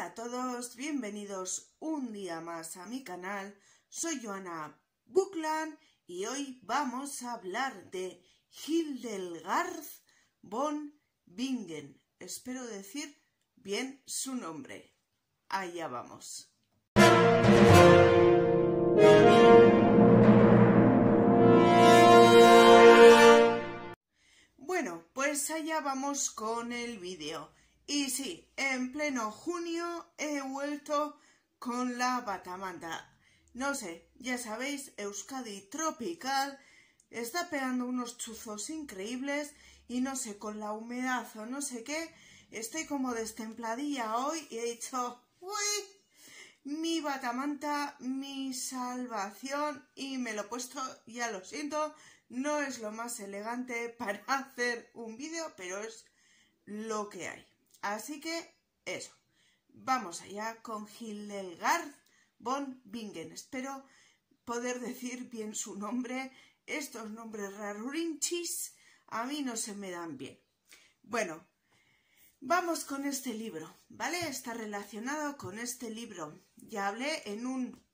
Hola a todos, bienvenidos un día más a mi canal. Soy Joana Buckland y hoy vamos a hablar de Hildegard von Bingen. Espero decir bien su nombre. Allá vamos. Bueno, pues allá vamos con el vídeo. Y sí, en pleno junio he vuelto con la batamanta. No sé, ya sabéis, Euskadi tropical está pegando unos chuzos increíbles y no sé, con la humedad o no sé qué, estoy como destempladilla hoy y he dicho, uy, mi batamanta, mi salvación, y me lo he puesto, ya lo siento, no es lo más elegante para hacer un vídeo, pero es lo que hay. Así que eso, vamos allá con Hildegard von Bingen. Espero poder decir bien su nombre. Estos nombres rarurinchis a mí no se me dan bien. Bueno, vamos con este libro, ¿vale? Está relacionado con este libro. Ya hablé en un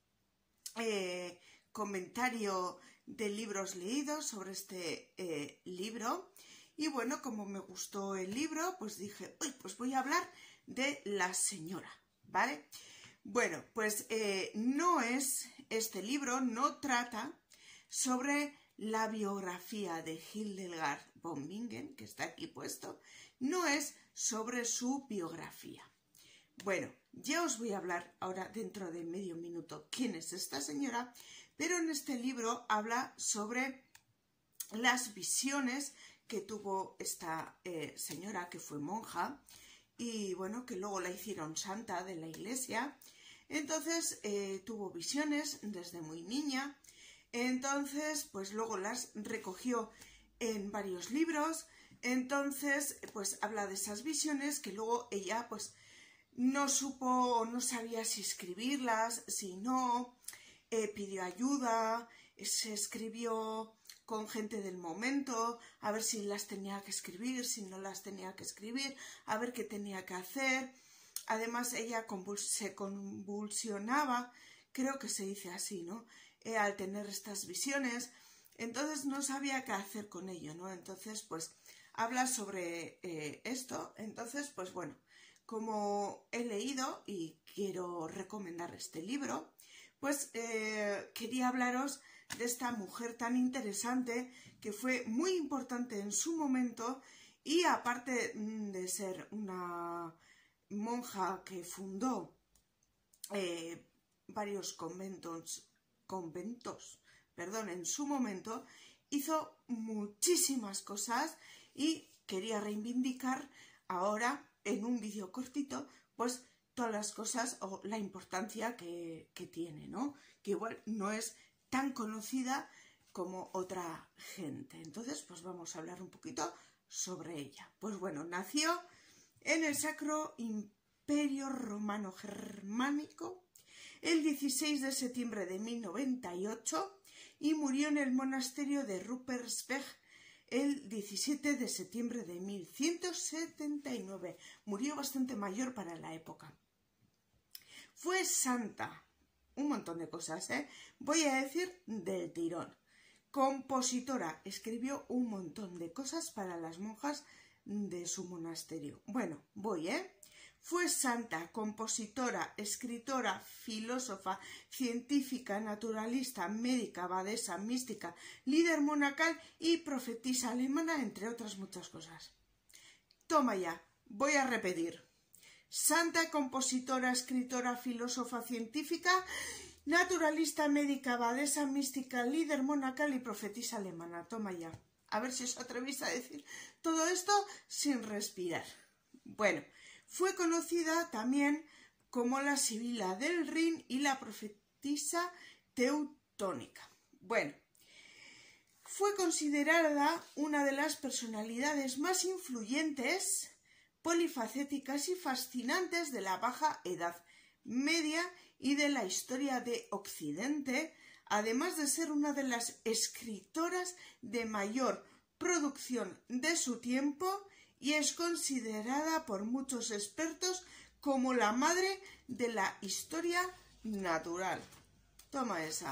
comentario de libros leídos sobre este libro. Y bueno, como me gustó el libro, pues dije, uy, pues voy a hablar de la señora, ¿vale? Bueno, pues no es, este libro no trata sobre la biografía de Hildegard von Bingen, que está aquí puesto, no es sobre su biografía. Bueno, ya os voy a hablar ahora dentro de medio minuto quién es esta señora, pero en este libro habla sobre las visiones que tuvo esta señora, que fue monja, y bueno, que luego la hicieron santa de la iglesia. Entonces tuvo visiones desde muy niña, entonces pues luego las recogió en varios libros. Entonces pues habla de esas visiones que luego ella pues no supo, no sabía si escribirlas, si no, pidió ayuda, se escribió con gente del momento, a ver si las tenía que escribir, si no las tenía que escribir, a ver qué tenía que hacer. Además ella se convulsionaba, creo que se dice así, ¿no? Al tener estas visiones, entonces no sabía qué hacer con ello, ¿no? Entonces pues habla sobre esto. Entonces pues bueno, como he leído y quiero recomendar este libro, pues quería hablaros de esta mujer tan interesante que fue muy importante en su momento y aparte de ser una monja que fundó varios conventos, en su momento, hizo muchísimas cosas y quería reivindicar ahora en un vídeo cortito pues todas las cosas o la importancia que tiene, ¿no? Que igual no es tan conocida como otra gente. Entonces, pues vamos a hablar un poquito sobre ella. Pues bueno, nació en el Sacro Imperio Romano Germánico el 16 de septiembre de 1098 y murió en el monasterio de Ruppersberg el 17 de septiembre de 1179. Murió bastante mayor para la época. Fue santa. Un montón de cosas, ¿eh? Voy a decir del tirón. Compositora, escribió un montón de cosas para las monjas de su monasterio. Bueno, Fue santa, compositora, escritora, filósofa, científica, naturalista, médica, abadesa, mística, líder monacal y profetisa alemana, entre otras muchas cosas. Toma ya, voy a repetir. Santa, compositora, escritora, filósofa, científica, naturalista, médica, abadesa, mística, líder monacal y profetisa alemana. Toma ya. A ver si os atrevéis a decir todo esto sin respirar. Bueno, fue conocida también como la Sibila del Rin y la profetisa teutónica. Bueno, fue considerada una de las personalidades más influyentes, polifacéticas y fascinantes de la Baja Edad Media y de la historia de Occidente, además de ser una de las escritoras de mayor producción de su tiempo y es considerada por muchos expertos como la madre de la historia natural. Toma esa.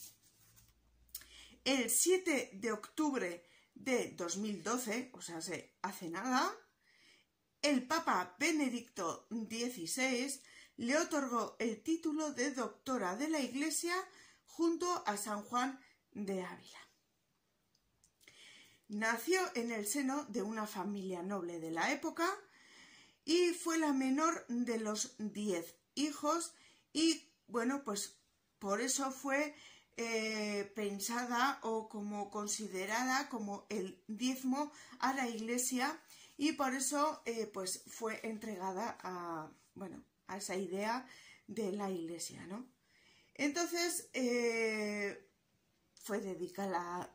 El 7 de octubre de 2012, o sea, hace nada, el Papa Benedicto XVI le otorgó el título de doctora de la Iglesia junto a San Juan de Ávila. Nació en el seno de una familia noble de la época y fue la menor de los 10 hijos y, bueno, pues por eso fue pensada o como considerada como el diezmo a la Iglesia y por eso pues fue entregada a, bueno, a esa idea de la Iglesia, ¿no? Entonces fue dedicada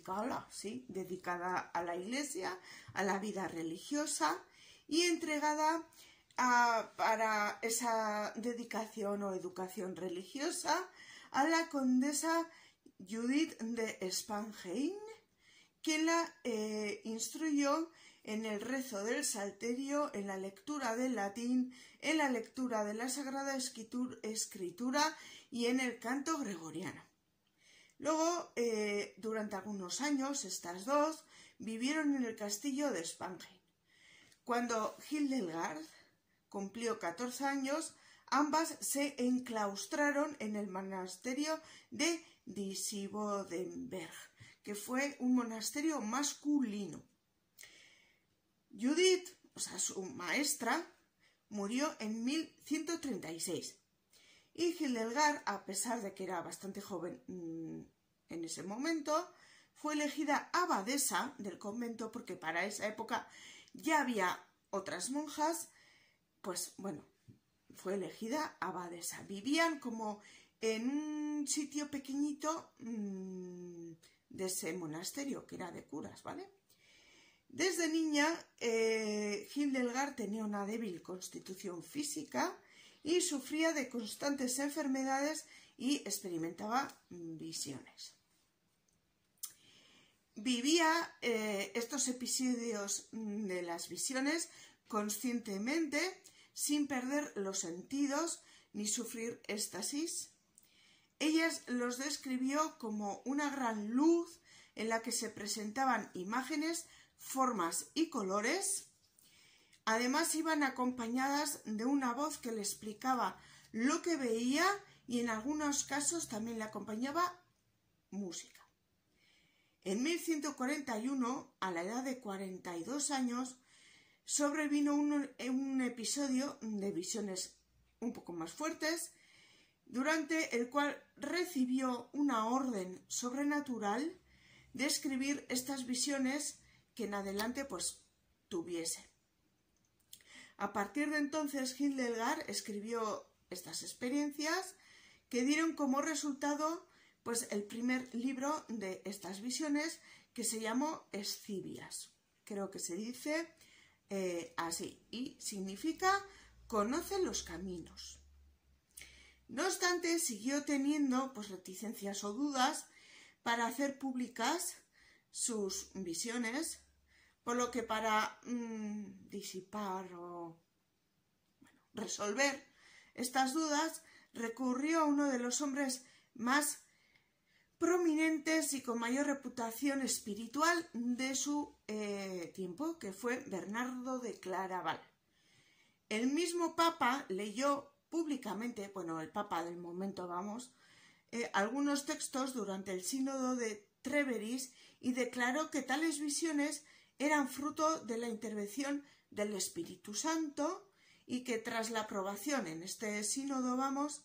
a la Iglesia, a la vida religiosa y entregada para esa dedicación o educación religiosa a la condesa Judith de Spanheim, quien la instruyó en el rezo del Salterio, en la lectura del latín, en la lectura de la Sagrada Escritura y en el canto gregoriano. Luego, durante algunos años, estas dos vivieron en el castillo de Spanheim. Cuando Hildegard cumplió 14 años, ambas se enclaustraron en el monasterio de Disibodenberg, que fue un monasterio masculino. Judith, o sea, su maestra, murió en 1136 y Hildegard, a pesar de que era bastante joven en ese momento, fue elegida abadesa del convento porque para esa época ya había otras monjas, pues bueno, fue elegida abadesa. Vivían como en un sitio pequeñito de ese monasterio, que era de curas, ¿vale? Desde niña, Hildegard tenía una débil constitución física y sufría de constantes enfermedades y experimentaba visiones. Vivía estos episodios de las visiones conscientemente, sin perder los sentidos ni sufrir éxtasis. Ella los describió como una gran luz en la que se presentaban imágenes, formas y colores. Además iban acompañadas de una voz que le explicaba lo que veía y en algunos casos también le acompañaba música. En 1141, a la edad de 42 años, sobrevino un episodio de visiones un poco más fuertes, durante el cual recibió una orden sobrenatural de escribir estas visiones que en adelante pues tuviese. A partir de entonces Hildegard escribió estas experiencias que dieron como resultado pues el primer libro de estas visiones, que se llamó Escivias. Creo que se dice así y significa conoce los caminos. No obstante, siguió teniendo pues reticencias o dudas para hacer públicas sus visiones, por lo que para disipar o resolver estas dudas recurrió a uno de los hombres más prominentes y con mayor reputación espiritual de su tiempo, que fue Bernardo de Claraval. El mismo Papa leyó públicamente, bueno, el Papa del momento, vamos, algunos textos durante el sínodo de Tréveris y declaró que tales visiones eran fruto de la intervención del Espíritu Santo y que tras la aprobación en este sínodo, vamos,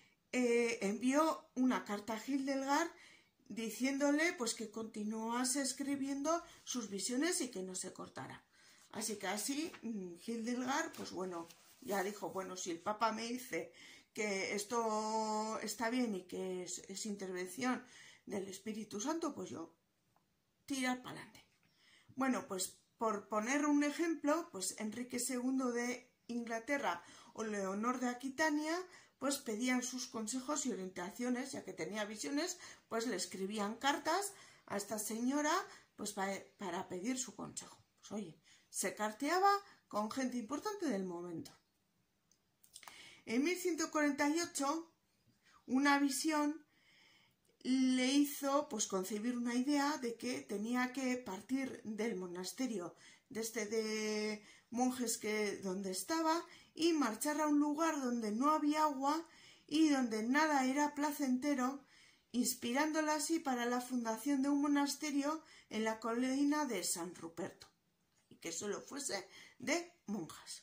envió una carta a Hildegard diciéndole pues que continuase escribiendo sus visiones y que no se cortara. Así que así Hildegard, pues bueno, ya dijo, bueno, si el Papa me dice que esto está bien y que es intervención del Espíritu Santo, pues yo tirar para adelante. Bueno, pues por poner un ejemplo, pues Enrique II de Inglaterra o Leonor de Aquitania pues pedían sus consejos y orientaciones, ya que tenía visiones, pues le escribían cartas a esta señora pues para pedir su consejo. Pues oye, se carteaba con gente importante del momento. En 1148, una visión le hizo pues concebir una idea de que tenía que partir del monasterio de monjes donde estaba y marchar a un lugar donde no había agua y donde nada era placentero, inspirándola así para la fundación de un monasterio en la colina de San Ruperto, y que solo fuese de monjas.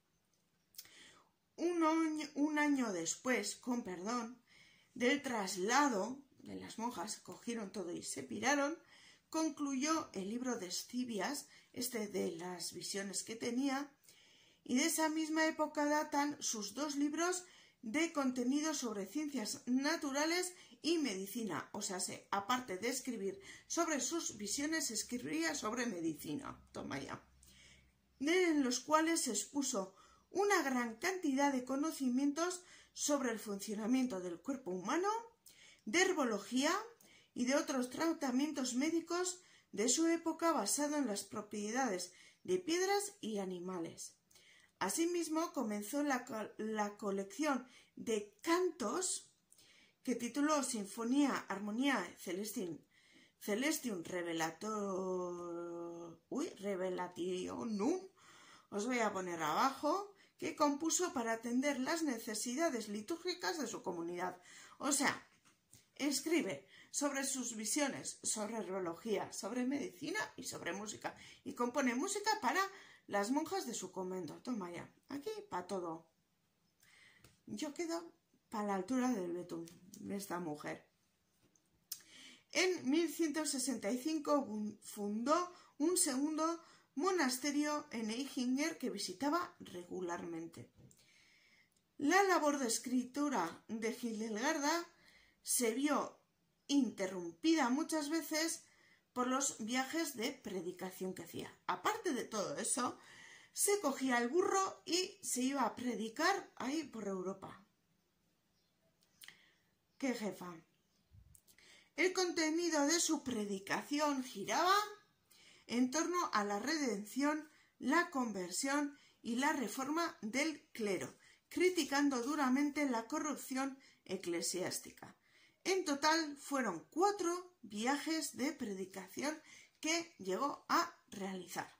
Un año después, con perdón, del traslado de las monjas, cogieron todo y se piraron, concluyó el libro de Escivias, de las visiones que tenía, y de esa misma época datan sus 2 libros de contenido sobre ciencias naturales y medicina. O sea, aparte de escribir sobre sus visiones, escribía sobre medicina. Toma ya. En los cuales expuso una gran cantidad de conocimientos sobre el funcionamiento del cuerpo humano, de herbología y de otros tratamientos médicos de su época basado en las propiedades de piedras y animales. Asimismo, comenzó la colección de cantos que tituló Sinfonía Harmonia Celestium Revelationum, os voy a poner abajo, que compuso para atender las necesidades litúrgicas de su comunidad. O sea, escribe sobre sus visiones, sobre herbología, sobre medicina y sobre música. Y compone música para las monjas de su convento. Toma ya, aquí para todo. Yo quedo para la altura del betún de esta mujer. En 1165 fundó un segundo monasterio en Eichinger que visitaba regularmente. La labor de escritura de Hildegarda se vio interrumpida muchas veces por los viajes de predicación que hacía. Aparte de todo eso, se cogía el burro y se iba a predicar ahí por Europa. ¡Qué jefa! El contenido de su predicación giraba en torno a la redención, la conversión y la reforma del clero, criticando duramente la corrupción eclesiástica. En total fueron 4 viajes de predicación que llegó a realizar.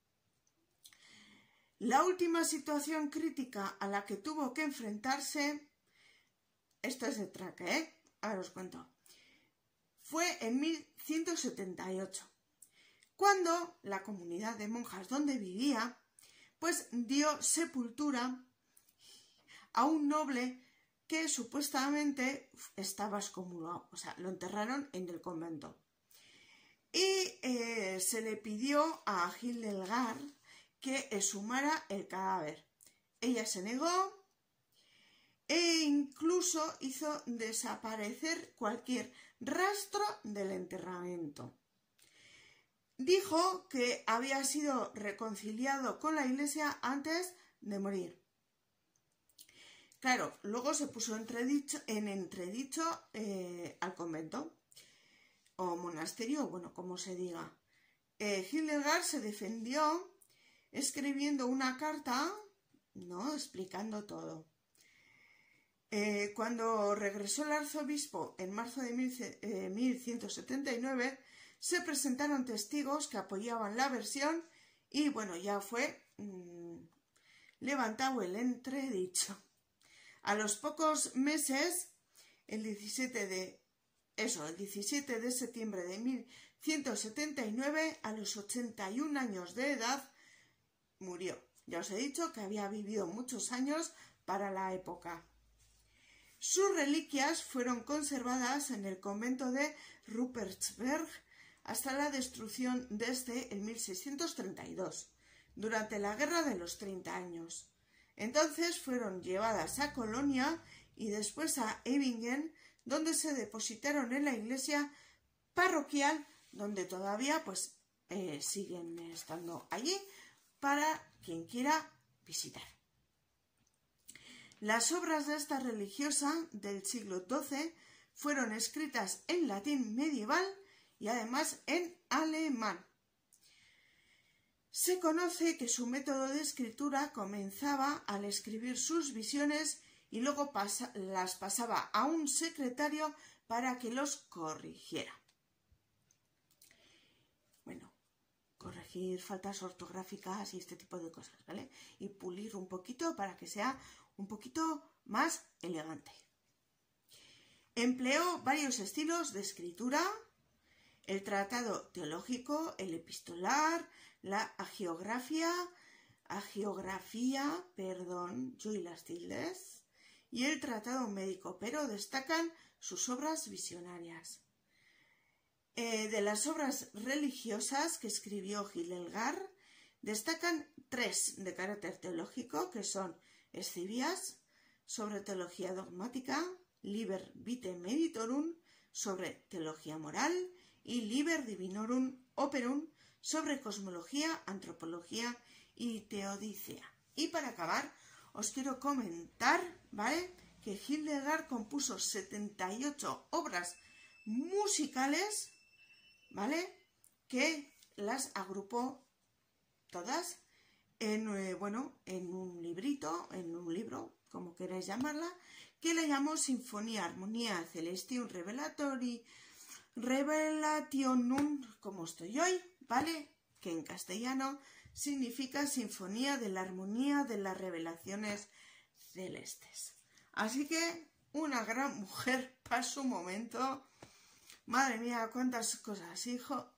La última situación crítica a la que tuvo que enfrentarse, esto es de traque, ahora os cuento, fue en 1178, cuando la comunidad de monjas donde vivía, pues dio sepultura a un noble que supuestamente estaba excomulgado, o sea, lo enterraron en el convento. Y se le pidió a Hildegard que exhumara el cadáver. Ella se negó e incluso hizo desaparecer cualquier rastro del enterramiento. Dijo que había sido reconciliado con la Iglesia antes de morir. Claro, luego se puso en entredicho al convento o monasterio, bueno, como se diga. Hildegard se defendió escribiendo una carta, ¿no?, explicando todo. Cuando regresó el arzobispo en marzo de 1179, se presentaron testigos que apoyaban la versión y, bueno, ya fue levantado el entredicho. A los pocos meses, el 17 de septiembre de 1179, a los 81 años de edad, murió. Ya os he dicho que había vivido muchos años para la época. Sus reliquias fueron conservadas en el convento de Rupertsberg hasta la destrucción desde el 1632, durante la Guerra de los 30 años. Entonces fueron llevadas a Colonia y después a Ebingen, donde se depositaron en la iglesia parroquial, donde todavía pues siguen estando allí para quien quiera visitar. Las obras de esta religiosa del siglo XII fueron escritas en latín medieval y además en alemán. Se conoce que su método de escritura comenzaba al escribir sus visiones y luego las pasaba a un secretario para que los corrigiera. Bueno, corregir faltas ortográficas y este tipo de cosas, ¿vale? Y pulir un poquito para que sea un poquito más elegante. Empleó varios estilos de escritura: el tratado teológico, el epistolar, la agiografía, yo y las tildes, y el tratado médico, pero destacan sus obras visionarias. De las obras religiosas que escribió Hildegard, destacan 3 de carácter teológico, que son Escivias, sobre teología dogmática, Liber Vitae Meditorum, sobre teología moral, y Liber Divinorum Operum, sobre cosmología, antropología y teodicea. Y para acabar, os quiero comentar, ¿vale?, que Hildegard compuso 78 obras musicales, ¿vale?, que las agrupó todas en un libro, como queráis llamarla, que le llamó Sinfonía Armonia Celestium Revelationum, como estoy hoy, ¿vale?, que en castellano significa Sinfonía de la Armonía de las Revelaciones Celestes. Así que una gran mujer para su momento. Madre mía, cuántas cosas hizo.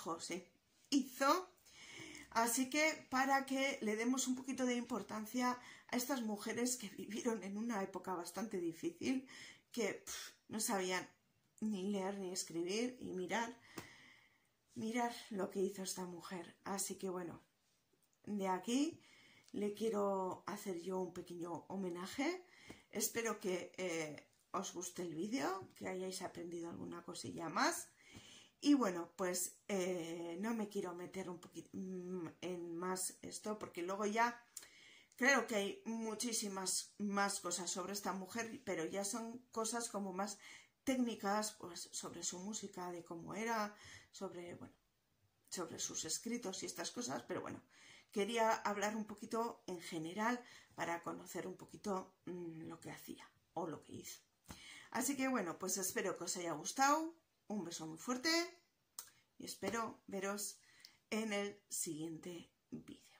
Así que para que le demos un poquito de importancia a estas mujeres que vivieron en una época bastante difícil, que no sabían ni leer ni escribir, y mirar lo que hizo esta mujer. Así que bueno, de aquí le quiero hacer yo un pequeño homenaje. Espero que os guste el vídeo, que hayáis aprendido alguna cosilla más. Y bueno, pues no me quiero meter un poquito en más esto, porque luego ya creo que hay muchísimas más cosas sobre esta mujer, pero ya son cosas como más técnicas, pues sobre su música, de cómo era, sobre sus escritos y estas cosas. Pero bueno, quería hablar un poquito en general para conocer un poquito lo que hacía o lo que hizo. Así que bueno, pues espero que os haya gustado. Un beso muy fuerte y espero veros en el siguiente vídeo.